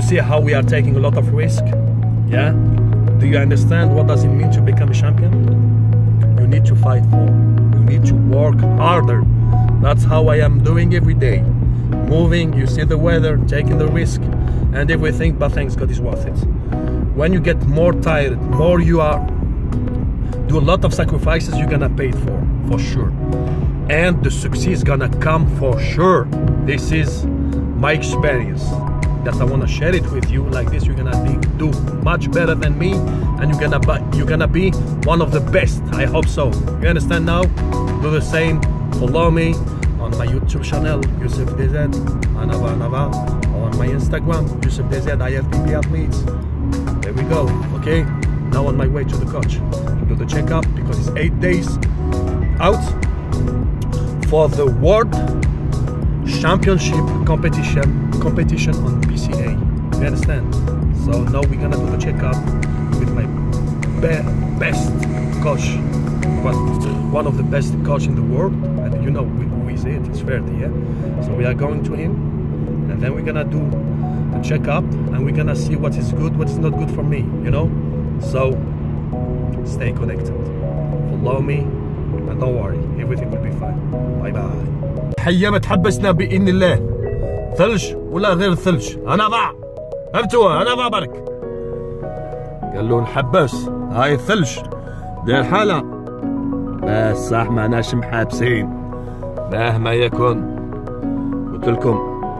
see how we are taking a lot of risk? Yeah? Do you understand what does it mean to become a champion? You need to fight for. You need to work harder. That's how I am doing every day. Moving, you see the weather, taking the risk and everything, but thanks God is worth it. When you get more tired, more you are do a lot of sacrifices, you're gonna pay it for sure. And the success is gonna come for sure. This is my experience that I wanna share it with you. Like this, you're gonna do much better than me, and you're gonna be one of the best. I hope so. You understand now? Do the same. Follow me on my YouTube channel, Youssef DZ, Anava, or on my Instagram, Youssef DZ, IFBB Athletes. There we go. Okay. Now on my way to the coach to do the checkup because it's 8 days out for the World Championship competition on PCA. You understand? So now we're gonna do the checkup with my best coach, one of the best coach in the world, and you know who is it? It's Ferdi, yeah. So we are going to him, and then we're gonna do the checkup, and we're gonna see what is good, what is not good for me. You know. So stay connected. Follow me, and don't worry, everything will be fine. Bye bye. حيا ما تحبسنا بإذن الله. ثلج ولا غير ثلج، أنا ضاع. فهمتوا؟ أنا ضاع برك. قال له نحبس، هاي الثلج. دير حالة. بس صح معناش محابسين. مهما يكن. قلت لكم.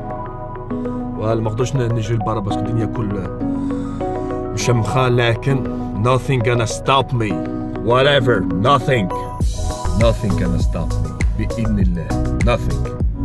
ما قدرتش نجي لبرا باسكو الدنيا كل مشمخة، لكن nothing gonna stop me. Whatever, nothing gonna stop me. بإذن الله. Nothing.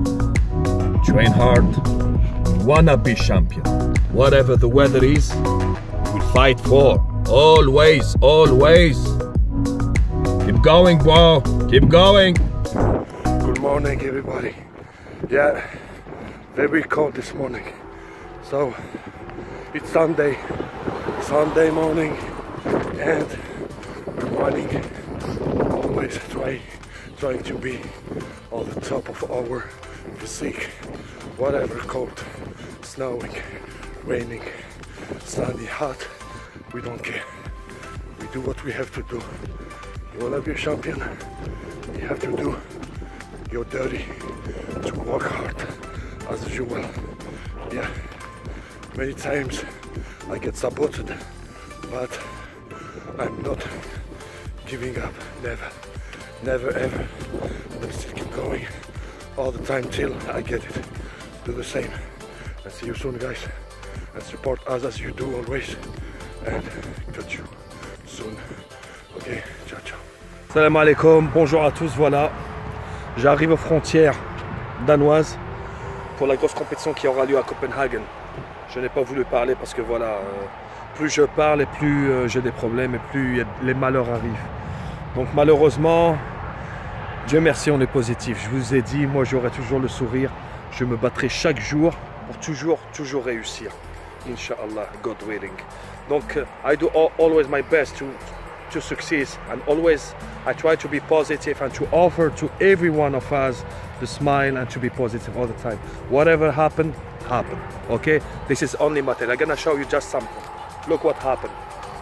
Train hard. Wanna be champion. Whatever the weather is, we'll fight for. Always, always. Keep going, bro. Keep going. Good morning, everybody. Yeah, very cold this morning. So, it's Sunday morning, and running. Always trying to be on the top of our physique, whatever, cold, snowing, raining, sunny, hot, we don't care. We do what we have to do. You wanna be a champion, you have to do your dirty, to work hard as usual. Yeah, many times I get saboted, but I'm not giving up, never ever. I'm still keep going all the time till I get it. Do the same, and see you soon, guys, and support us as you do always, and catch you soon. Ok, ciao ciao. Salam alaikum, bonjour à tous. Voilà, j'arrive aux frontières danoises pour la grosse compétition qui aura lieu à Copenhague. Je n'ai pas voulu parler parce que voilà, plus je parle et plus j'ai des problèmes et plus les malheurs arrivent. Donc malheureusement, Dieu merci, on est positif. Je vous ai dit, moi j'aurai toujours le sourire. Je me battrai chaque jour pour toujours réussir. Inch'Allah, God willing. Donc I do always my best to succeed, and always I try to be positive and to offer to every one of us the smile and to be positive all the time. Whatever happen, okay? This is only matter. I'm gonna show you just something. Look what happened.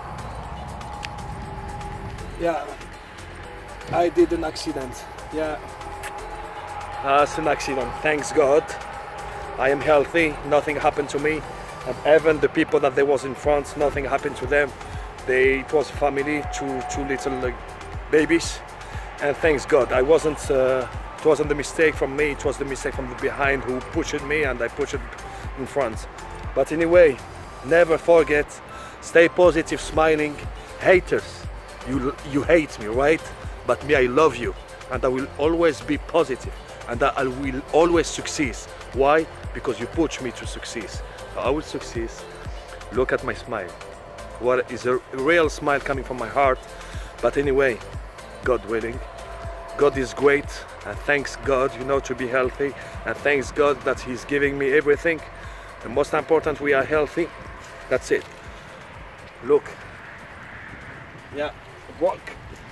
Yeah, I did an accident. Yeah, it's an accident. Thanks God, I am healthy. Nothing happened to me, and even the people that there was in France, nothing happened to them. It was a family, two little babies, and thanks God, I wasn't. It wasn't the mistake from me. It was the mistake from the behind who pushed me, and I pushed in front. But anyway, never forget. Stay positive, smiling. Haters, you hate me, right? But me, I love you, and I will always be positive, and I will always succeed. Why? Because you push me to succeed. So I will succeed. Look at my smile. What is a real smile coming from my heart. But anyway, God willing, God is great, and thanks God, you know, to be healthy, and thanks God that He's giving me everything. The most important, we are healthy. That's it. Look. Yeah, walk.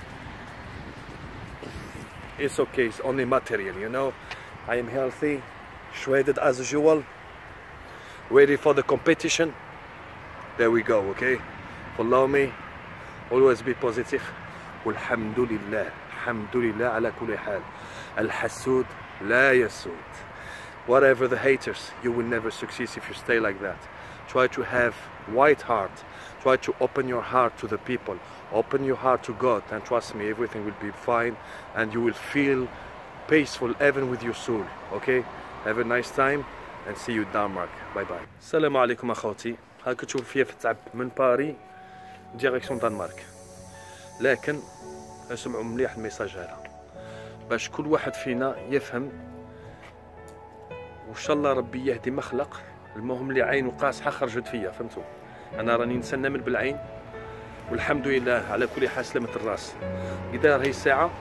It's okay, it's only material, you know. I am healthy, shredded as usual. ready for the competition. There we go, okay? Follow me, always be positive. والحمد لله الحمد لله على كل حال. الحسود لا يسود. Whatever the haters, you will never succeed if you stay like that. Try to have white heart. Try to open your heart to the people. Open your heart to God, and trust me, everything will be fine and you will feel peaceful even with your soul. Okay? Have a nice time and see you in Denmark. Bye bye. السلام عليكم اخوتي. هاك تشوف فيا في التعب من باري ديريكسيون دنمارك. لكن اسمعوا مليح الميساج هذا باش كل واحد فينا يفهم، وان شاء الله ربي يهدي مخلق. المهم اللي عينه قاصحه خرجت فيا، فهمتوا؟ انا راني نسنى من بالعين والحمد لله على كل حال سلامة الراس. إذا راهي الساعة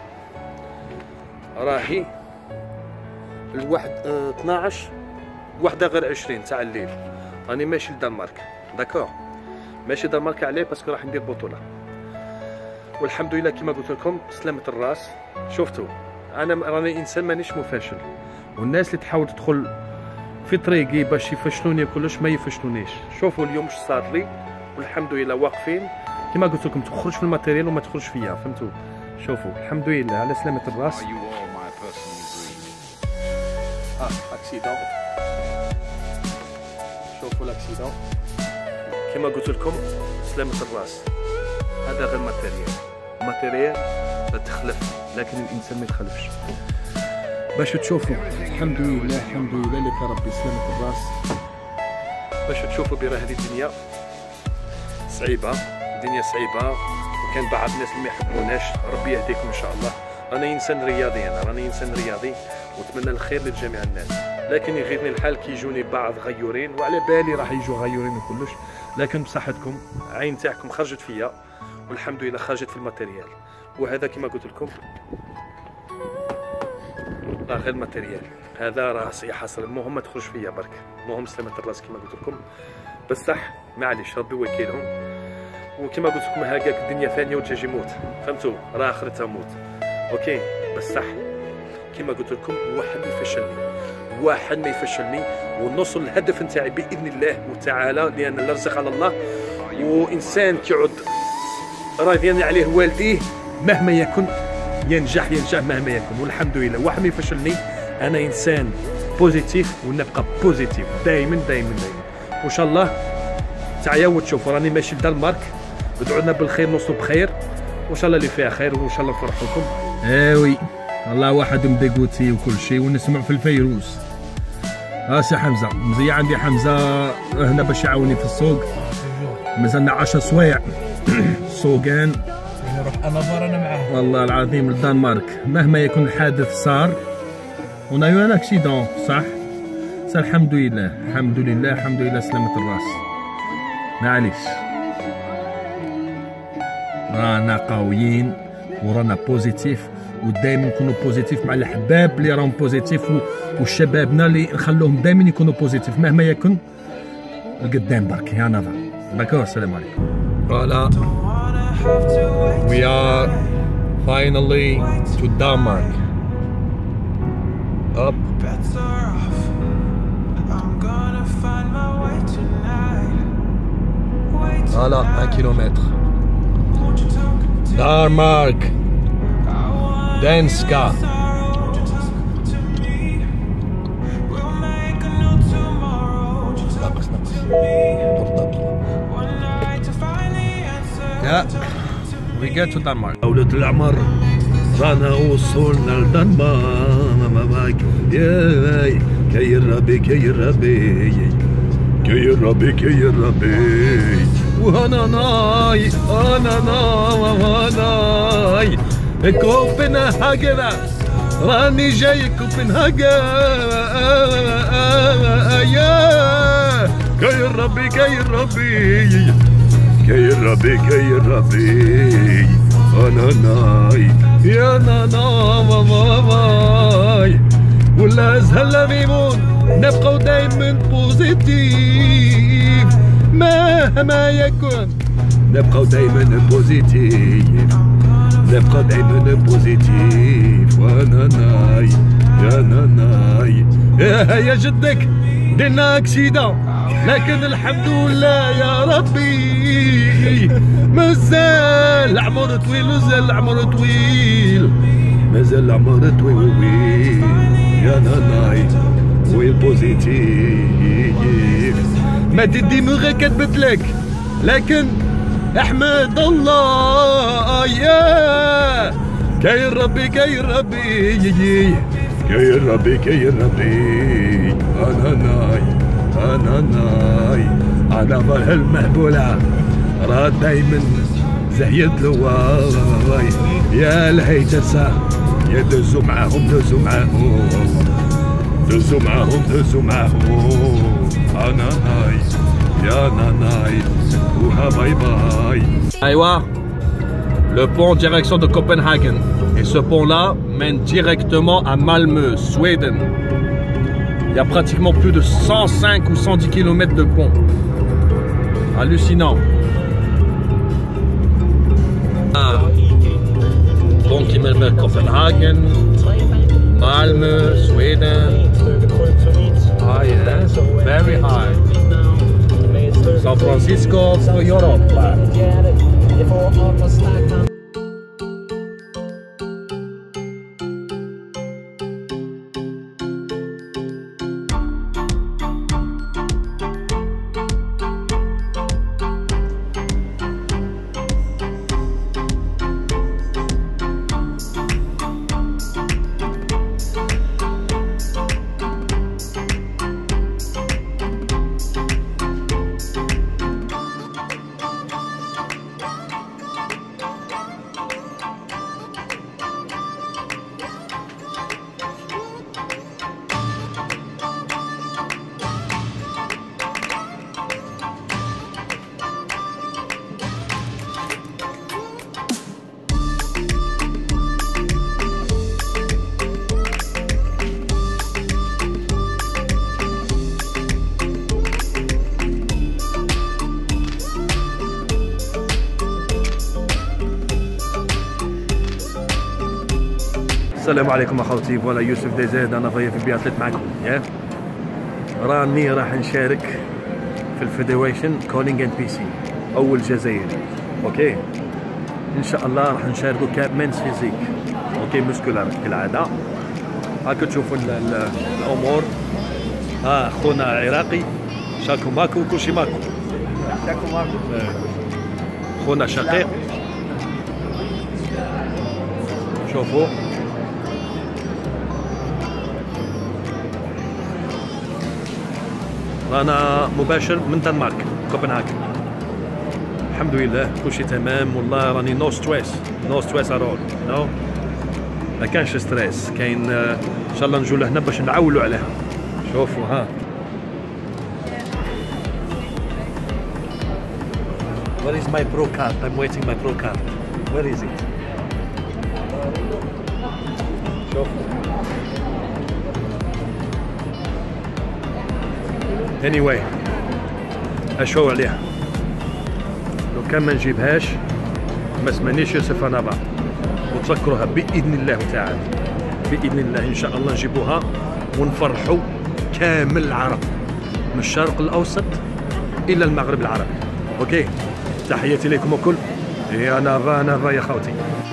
راهي الواحد 12 واحدة غير 20 تاع الليل. راني ماشي لدنمارك، داكور؟ ماشي دنمارك عليه باسكو راح ندير بطولة. والحمد لله كما قلت لكم سلامة الراس. شفتوا أنا راني إنسان مانيش مفاشل، والناس اللي تحاول تدخل في طريقي باش يفشلوني كلش ما يفشلونيش. شوفوا اليوم واش صار لي والحمد لله واقفين كما قلت لكم، تخرج في الماتيريال وما تخرج فيا، فهمتوا؟ شوفوا الحمد لله على سلامة الراس. اكسيدون، شوفوا الاكسيدون كما قلت لكم سلامة الراس. هذا غير ماتيريال، ماتيريال تخلف لكن الانسان ما يتخلفش. باش تشوفوا الحمد لله الحمد لله لك ربي سلامة الراس. باش تشوفوا برا هذه الدنيا صعيبة، الدنيا صعيبة، وكان بعض الناس اللي ما يحبوناش. ربي يهديكم ان شاء الله. راني انسان رياضي، انا راني انسان رياضي واتمنى الخير لجميع الناس، لكن يغيرني الحال كي يجوني بعض غيورين، وعلى بالي راح يجوا غيورين وكلش، لكن بصحتكم عين تاعكم خرجت فيا والحمد لله خرجت في الماتيريال. وهذا كما قلت لكم راه غير الماتيريال، هذا راسي حصل. المهم ما تخرج فيا برك، المهم سلامة الراس كما قلت لكم. بصح معليش ربي وكيلهم، وكما قلت لكم هكاك الدنيا فانيه وتجي موت، فهمتوا؟ راه اخرتها موت، اوكي؟ بصح كما قلت لكم واحد ما يفشلني، واحد ما يفشلني، ونوصل للهدف نتاعي باذن الله وتعالى، لان الرزق على الله. وانسان كيعود راضيين عليه والديه مهما يكن ينجح مهما يكن، والحمد لله. واحد ما يفشلني، انا انسان بوزيتيف ونبقى بوزيتيف دائما دائما دائما. وان شاء الله تعايا وتشوفوا راني ماشي لدنمارك. ادعوا لنا بالخير نوصلوا بخير وان شاء الله اللي فيها خير، وان شاء الله نفرحوا لكم. وي الله واحد مدقوتي وكل شيء، ونسمع في الفيروس. سي حمزه مزيان، عندي حمزه هنا باش يعاوني في السوق. مازلنا 10 سوايع سوقان نروح انا معاه والله العظيم للدنمارك. مهما يكون الحادث صار ونايو ان اكسيدون صح، الحمد لله الحمد لله الحمد لله سلامة الراس. معليش رانا قويين ورانا بوزيتيف، ودائما نكونوا بوزيتيف مع الاحباب اللي راهم بوزيتيف، وشبابنا اللي نخلوهم دائما يكونوا بوزيتيف مهما يكن القدام برك. يا نظر داكور. السلام عليكم. Voilà, we are finally to Denmark. Up. Voilà, 1 kilomètre. Denmark. Danska. Yeah, we get to Denmark. دولة العمر رانا وصلنا لدنمارك. ياي كي الربي كي الربي كي الربي كي الربي. وانا ناي انا ناي كوبنهاجن، راني جاي كوبنهاجن. كي الربي كي الربي كي الربي كي الربي. انا ناي يا ناي ولا زهلا ميمون. نبقاو دايما بوزيتيف مهما يكن، نبقاو دايما بوزيتيف، نبقى دايما بوزيتيف. وانا ناي يا ناي يا جدك درنا اكسيدا لكن الحمد لله يا ربي مازال العمر طويل مازال العمر طويل مازال العمر طويل يا ناناي ويل بوزيتيف ما تدي مغا كتبتلك لكن احمد الله يا كاين ربي كاين ربي كاين ربي كاين ربي انا ناي انا ناي انا فرح المهبولة راه دايما زهيد لواي يا الهيتسة يا دوزو معاهم دوزو معاهم دوزو معاهم دوزو معاهم انا ناي يا ناناي وها باي باي. ايوا le pont en direction de Copenhagen. Et ce pont-là mène directement à Malmö, Suède. Il y a pratiquement plus de 105 ou 110 km de pont. Hallucinant. Ah. Pont qui mène vers Copenhagen, Malmö, Sweden. Ah yeah, very high. San Francisco for Europe. السلام عليكم اخوتي. فوالا يوسف دي زيد، انا في البياتلت معكم. راني راح نشارك في الفيدريشن كولينج ان بي سي اول جزائري. اوكي ان شاء الله راح نشاركوا كمنز فيزيك اوكي مسكولار كالعاده. هاكا تشوفوا الامور. ها خونا عراقي شاكو ماكو كلشي ماكو شاكو ماكو. خونا شقيق شوفوا رانا مباشر من دنمارك كوبنهاجن. الحمد لله كلشي تمام والله. راني نو ستريس نو ستريس ارول نو ما كانش ستريس. كاين ان شاء الله نجوا لهنا باش نعولوا عليها. شوفوا ها Where is my pro card? I'm waiting my pro card. Where is it? شوفوا anyway اشو عليها. لو كان ما نجيبهاش ما اسمنيش يوسف نافا. وتذكروها باذن الله تعالى باذن الله ان شاء الله نجيبوها ونفرحوا كامل العرب من الشرق الاوسط الى المغرب العربي. اوكي تحياتي لكم الكل. يا نافا نافا يا خوتي.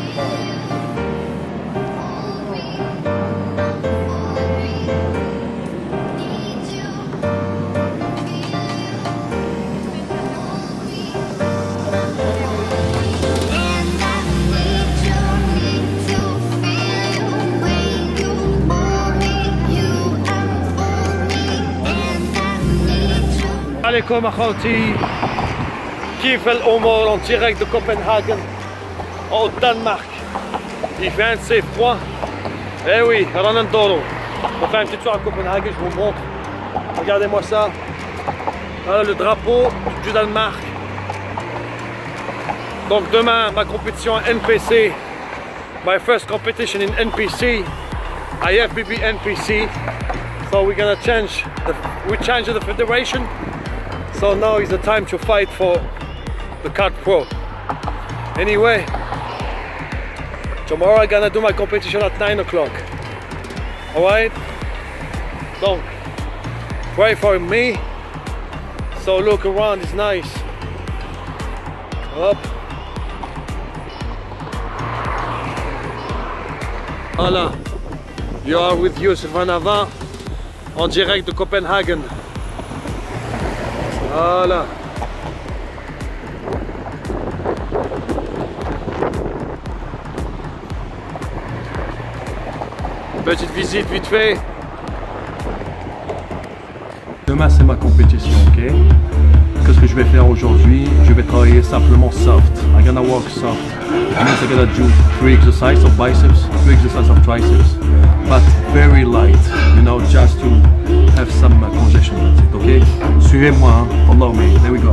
عليكم اخوتي، كيف الامور؟ en direct de Copenhagen au Danemark. Il fait un de ces froids. Eh oui, رانا ندورو. On fait un petit tour à Copenhagen, je vous montre. Regardez-moi ça. Voilà le drapeau du Danemark. Donc demain ma compétition NPC, my first competition in NPC, IFBB NPC. So we're gonna change the federation. So now is the time to fight for the Kart Pro. Anyway, tomorrow I'm gonna do my competition at 9 o'clock. Alright? Donc, Pray for me. So look around, it's nice. Hop. Voilà. You are with Youssef Van Avant en direct de Copenhagen. Voilà. Petite visite vite fait. Demain c'est ma compétition, ok? Qu'est-ce que je vais faire aujourd'hui? Je vais travailler simplement soft. I'm gonna work soft. That means I'm gonna do 3 exercises of biceps, 3 exercises of triceps, but very light, you know, just to have some congestion, that's it, ok? Suivez-moi, hein? Follow me, there we go.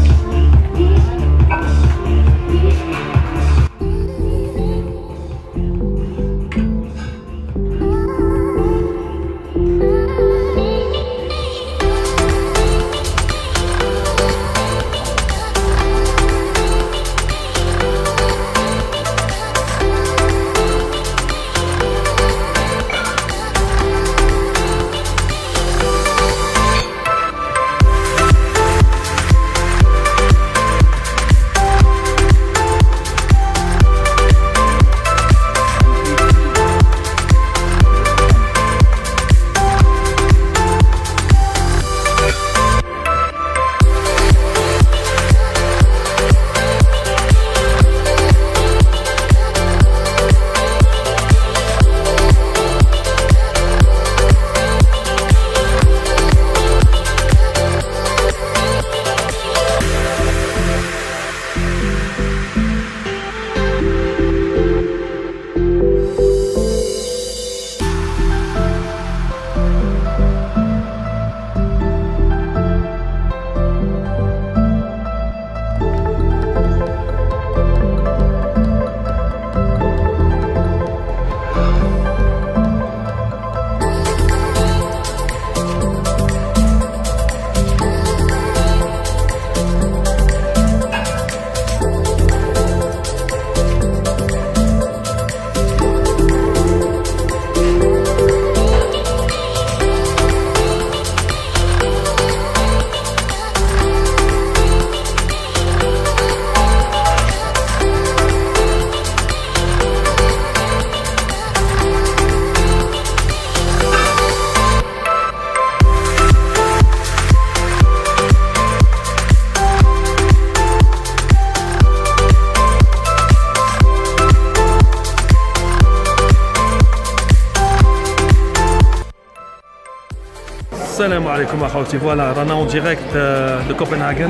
Salam alaikum akhawti, voilà, Rana en direct de Copenhagen.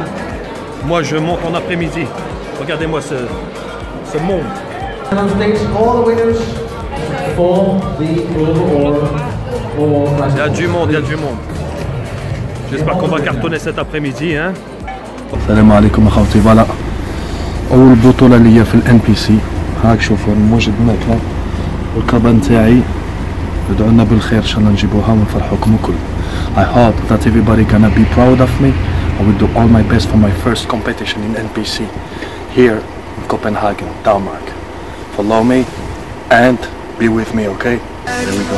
Moi je monte en après-midi. Regardez-moi ce monde. On stage, all the winners for the overall. Il y a du monde, il y a du monde. J'espère qu'on va cartonner cet après-midi, hein. السلام عليكم اخوتي. فوالا اول بطوله ليا في الان بي سي. هاك شوفوا موجود معكم والكابان تاعي. ادعوا لنا بالخير ان شاء الله نجيبوها ونفرحوكم الكل. I hope that everybody gonna be proud of me. I will do all my best for my first competition in NPC here in Copenhagen, Denmark. Follow me and be with me, okay? There we go.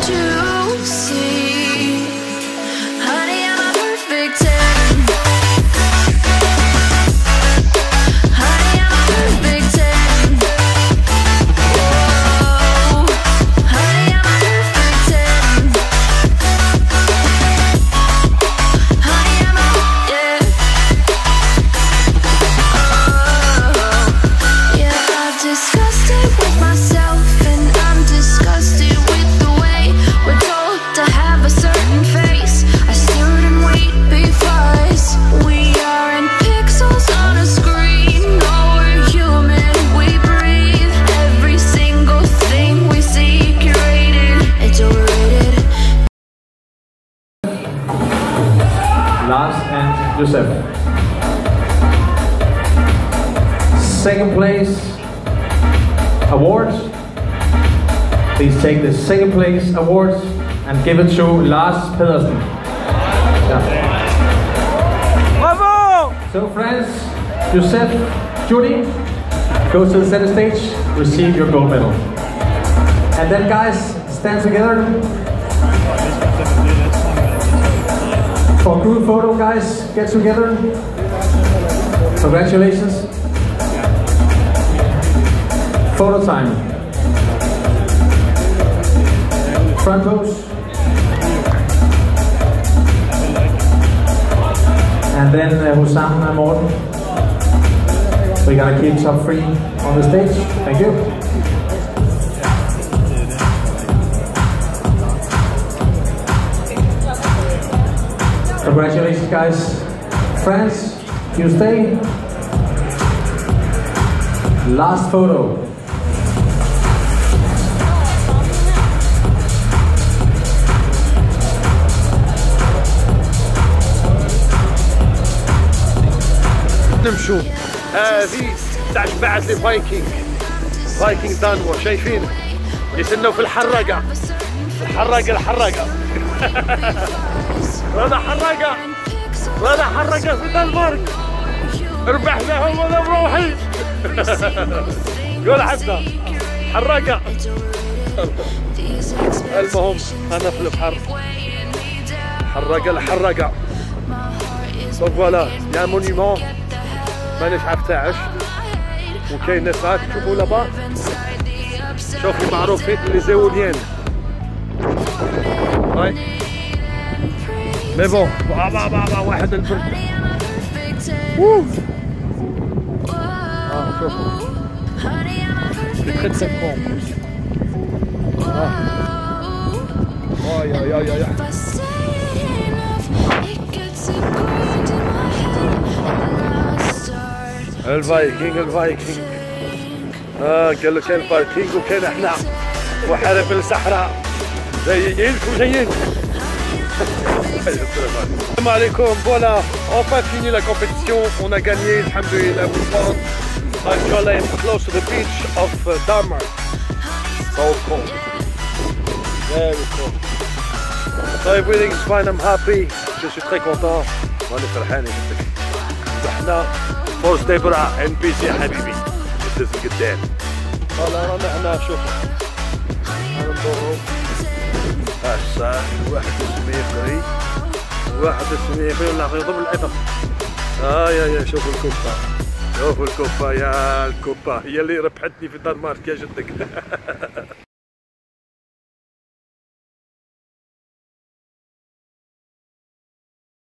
Lars and Youssef. Second place awards. Please take the second place awards and give it to Lars Pedersen. Yeah. Bravo! So friends, Youssef, Judy, go to the center stage, receive your gold medal. And then guys, stand together. For group photo, guys, get together. Congratulations. Photo time. Front pose. And then Hussam and Morten. We're gonna keep top 3 on the stage. Thank you. Congratulations, guys. Friends, you stay. Last photo. نمشوا هذه تاع جماعة لي فايكينغ دانور شايفين يستناو في الحراقة الحراقة هذا حراقة في دنمارك ربحناهم وانا بروحي قول حتى حراقة المهم انا في البحر الحراقة دونك فوالا يا مونيمون مانيش عارف تاعش وكاين ناس هاك تشوفوا لابا شوفوا معروفين لي زيوليان هاي مي بون واحد البرد شوفوا سي تري تري بون يا الفايكينغ قال له كاين الفايكينغ وكاين احنا وحارب الصحراء جايين السلام عليكم. Voilà, enfin fini la compétition, on a gagné, alhamdoulilah, we won. Inshallah, I'm close to the beach of Denmark. So cold. Very cold. So everything is fine, I'm happy. Je suis très content. ماني فرحان جدا. احنا فوز دبرة NPC يا حبيبي. الدزم قدام. فوالا رانا هنا شوفوا. هذا ندورو. هسا واحد السميقري ولا يضرب العظم. يا شوفوا الكوبا يا الكوبا هي اللي ربحتني في الدنمارك يا جدك.